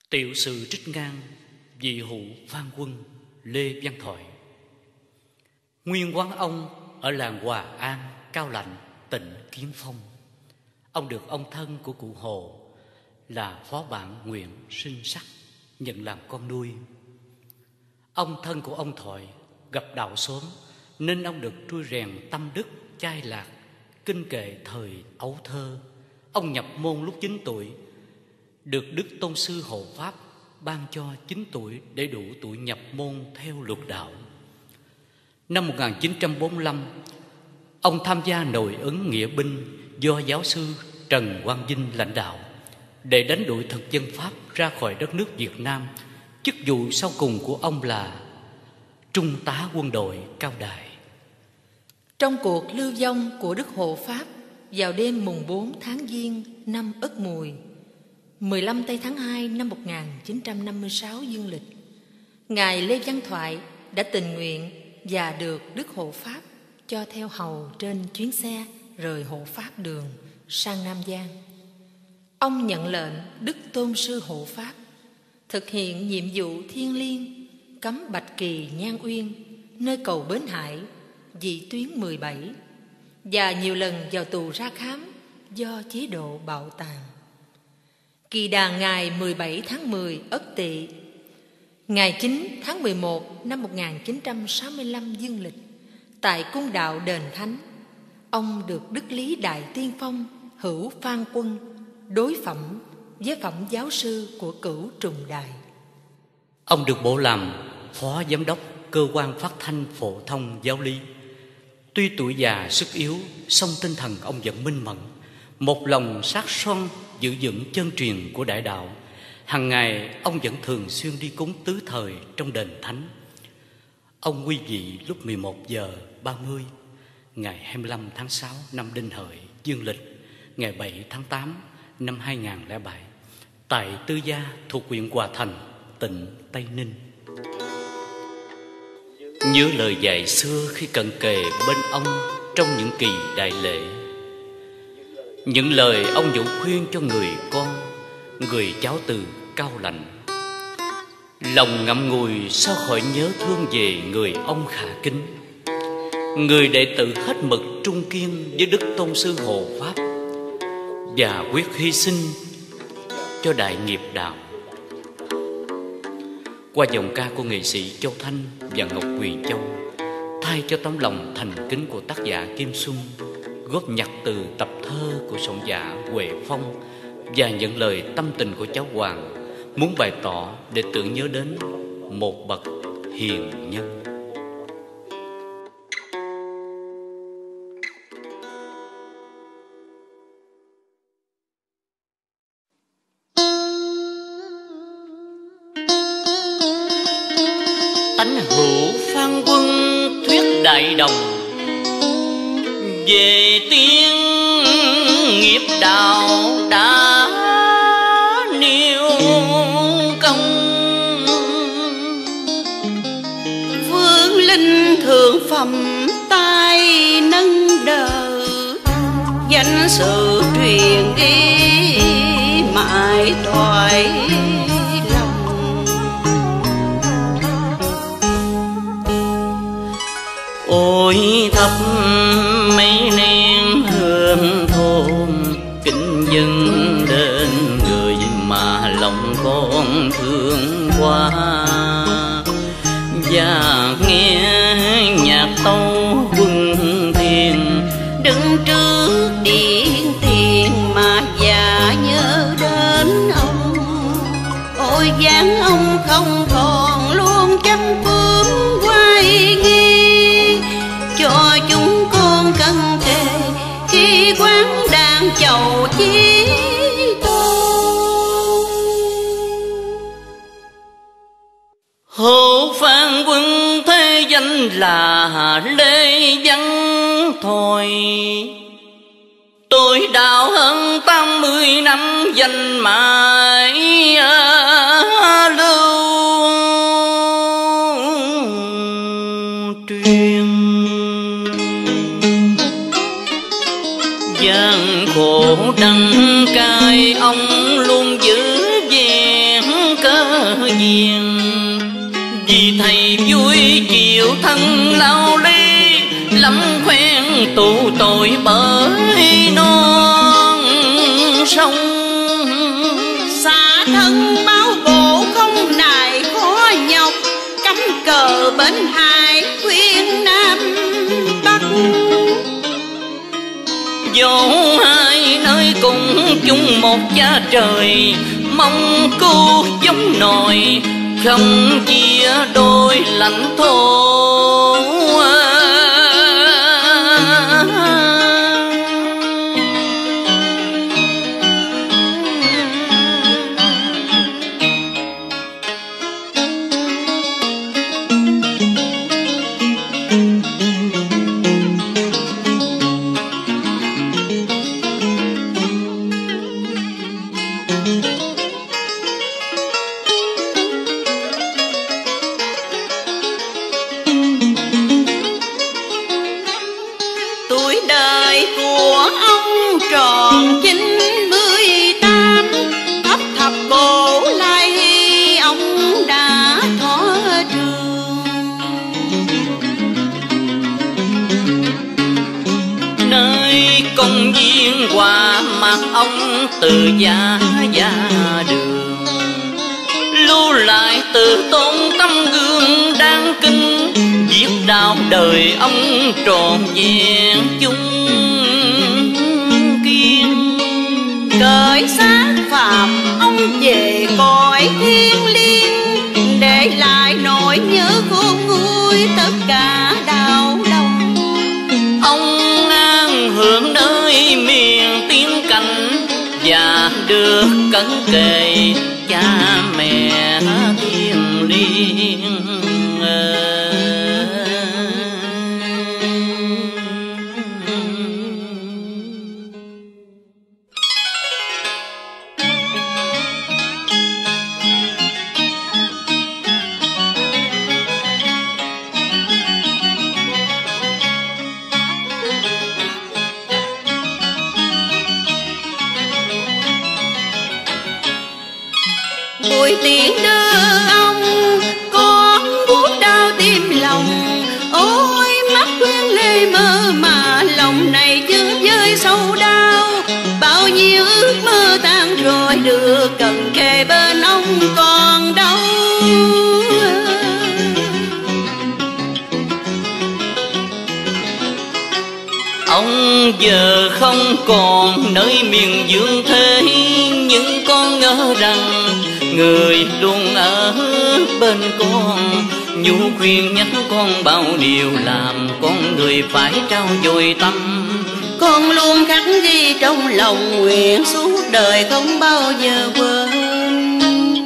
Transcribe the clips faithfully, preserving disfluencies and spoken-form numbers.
Tiểu sử trích ngang vị hữu Phan Quân Lê Văn Thoại. Nguyên quán ông ở làng Hòa An, Cao Lạnh, tỉnh Kiến Phong. Ông được ông thân của cụ Hồ là phó bản Nguyễn Sinh Sắc nhận làm con nuôi. Ông thân của ông Thoại gặp đạo xóm nên ông được trui rèn tâm đức chai lạc, kinh kệ thời ấu thơ. Ông nhập môn lúc chín tuổi, được Đức Tôn sư hộ pháp ban cho chín tuổi để đủ tuổi nhập môn theo luật đạo. Năm một nghìn chín trăm bốn mươi lăm, ông tham gia nội ứng nghĩa binh do giáo sư Trần Quang Vinh lãnh đạo để đánh đuổi thực dân Pháp ra khỏi đất nước Việt Nam. Chức vụ sau cùng của ông là trung tá quân đội Cao Đài. Trong cuộc lưu vong của Đức Hộ Pháp vào đêm mùng bốn tháng Giêng năm Ất Mùi, mười lăm tây tháng hai năm một nghìn chín trăm năm mươi sáu dương lịch, Ngài Lê Văn Thoại đã tình nguyện và được Đức Hộ Pháp cho theo hầu trên chuyến xe rời Hộ Pháp đường sang Nam Giang. Ông nhận lệnh Đức Tôn sư Hộ Pháp thực hiện nhiệm vụ thiêng liêng cắm Bạch Kỳ Nhan Uyên nơi cầu Bến Hải, vị tuyến mười bảy, và nhiều lần vào tù ra khám do chế độ bạo tàn. Kỳ đàn ngày mười bảy tháng mười Ất Tỵ, ngày chín tháng mười một năm một nghìn chín trăm sáu mươi lăm dương lịch, tại cung đạo Đền Thánh, ông được Đức Lý Đại Tiên Phong hữu Phan Quân đối phẩm với phẩm giáo sư của Cửu Trùng Đài. Ông được bổ làm phó giám đốc cơ quan phát thanh phổ thông giáo lý. Tuy tuổi già sức yếu, song tinh thần ông vẫn minh mẫn, một lòng sát son giữ vững chân truyền của đại đạo. Hằng ngày ông vẫn thường xuyên đi cúng tứ thời trong đền thánh. Ông quy vị lúc mười một giờ ba mươi ngày hai mươi lăm tháng sáu năm Đinh Hợi dương lịch, ngày bảy tháng tám năm hai nghìn lẻ bảy tại Tư Gia thuộc huyện Hòa Thành, tỉnh Tây Ninh. Nhớ lời dạy xưa khi cận kề bên ông trong những kỳ đại lễ, những lời ông dụ khuyên cho người con, người cháu từ Cao Lạnh. Lòng ngậm ngùi sao khỏi nhớ thương về người ông khả kính, người đệ tử hết mực trung kiên với Đức Tôn sư Hộ Pháp và quyết hy sinh cho đại nghiệp đạo. Qua giọng ca của nghệ sĩ Châu Thanh và Ngọc Quỳ Châu, thay cho tấm lòng thành kính của tác giả Kim Xuân, góp nhặt từ tập thơ của soạn giả Huệ Phong và những lời tâm tình của cháu Hoàng, muốn bày tỏ để tưởng nhớ đến một bậc hiền nhân. Tánh hữu Phan Quân thuyết đại đồng về tiên nghiệp đạo đã nêu công. Vương linh thượng phẩm tay nâng đỡ, danh sự truyền đi mãi thoại lòng. Ôi thấp mấy niên hương thôn, kính dâng đến người mà lòng con thương quá. Và nghe nhạc tấu quân tiền, đứng trước điện tiền mà già nhớ đến ông. Ôi dáng ông không còn luôn chăm bướm quay nghi, cho chúng con cân kề khi quán đàn chầu chí tôn. Hộ Phan Quân thế danh là Lê Văn Thoại, tôi đạo hơn tám mươi năm danh mãi lưu truyền. Gian khổ đắng cay ông luôn giữ vẹn duyên. Vì thầy vui chịu thân lao ly, lắm khoen tụ tội bởi non sông. Xa thân máu bộ không nài khó nhọc, cắm cờ bên hai khuyên Nam Bắc. Dẫu hai nơi cùng chung một cha trời, mong cứu giống nòi không chia đôi lãnh thổ. Tuổi đời của ông tròn chín mươi tám, thấp thập cổ lai ông đã thọ trường. Nơi công viên hòa mặt ông từ gia gia đường, lưu lại từ tôn tấm gương đáng kính, viết đạo đời ông trọn vẹn chung kiên. Cởi xác phàm ông về cõi thiên liêng, để lại nỗi nhớ khôn nguôi tất cả đau lòng. Ông an hưởng nơi miền tiên cảnh, và được cẩn kề cha mẹ thiêng liêng. Buổi tiễn đưa ông con buốt đau tim lòng, ôi mắt quen lê mơ mà lòng này chưa vơi sâu đau. Bao nhiêu ước mơ tan rồi được cần kề bên ông còn đâu. Ông giờ không còn nơi miền dương thế, nhưng con ngỡ rằng người luôn ở bên con, nhu khuyên nhắc con bao điều làm con người phải trao dồi tâm. Con luôn khắc ghi trong lòng nguyện suốt đời không bao giờ quên.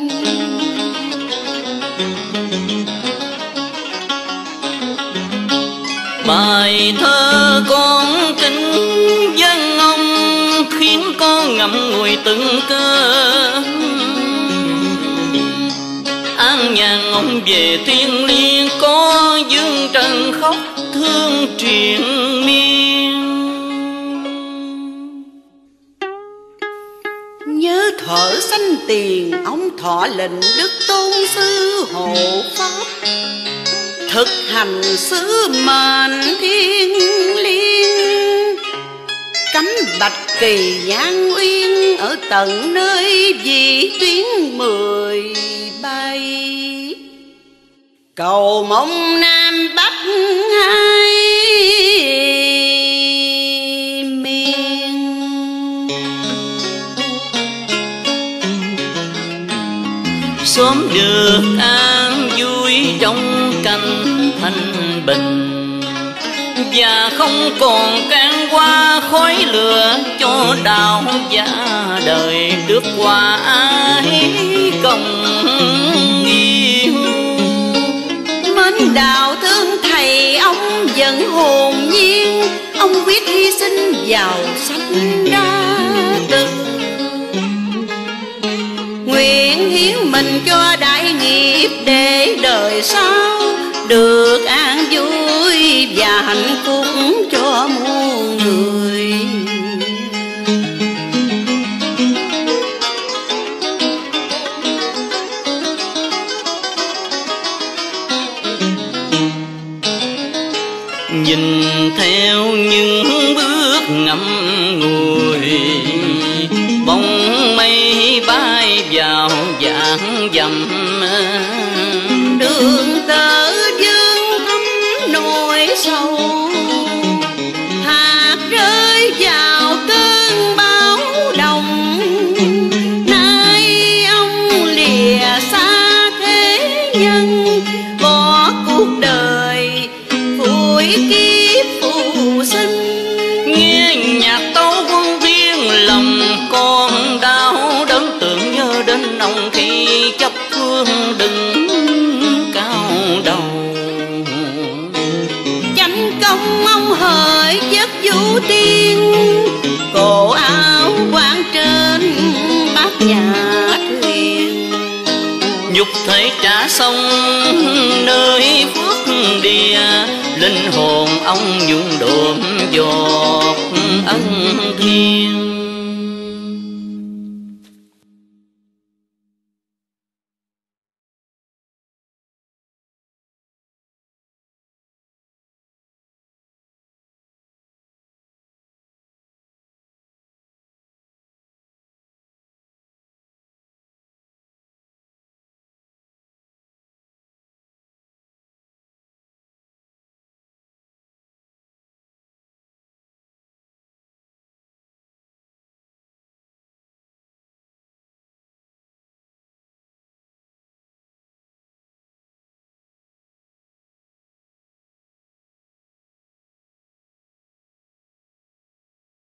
Bài thơ con kính dân ông, khiến con ngậm ngùi từng cơn. An nhàn ông về thiên liêng, có dương trần khóc thương triền miên. Nhớ thở sanh tiền ông thọ lệnh đức tôn sư hộ pháp, thực hành sứ mệnh thiên liêng. Cắm bạch kỳ Giang Uyên ở tận nơi vĩ tuyến mười bay, cầu mong Nam Bắc hai miền. Sớm được an vui trong cảnh thanh bình, và không còn can qua khói lửa cho đạo giả đời được qua ai công yêu. Mến đạo thương thầy ông vẫn hồn nhiên, ông quyết hy sinh vào sách ra từ. Nguyện hiến mình cho đại nghiệp để đời sau được an vui và hạnh phúc cho muôn người. nhìn theo những bước ngậm ngùi, bóng mây bay vào vạn dặm. Đường tơ dương thấm nỗi sầu, hạt rơi vào cơn bão đồng. Nay ông lìa xa thế nhân, bỏ cuộc đời phủi kiếp phù sinh. Nghe nhạc tấu quân viên lòng con đau đớn, tưởng nhớ đến ông khi chấp phương đứng cao đầu. Chánh công ông hỡi giấc vũ tiên, cổ áo quan trên bát nhà thuyền. Nhục thể trả xong nơi phước địa, linh hồn ông nhuộm đượm giọt ân thiên.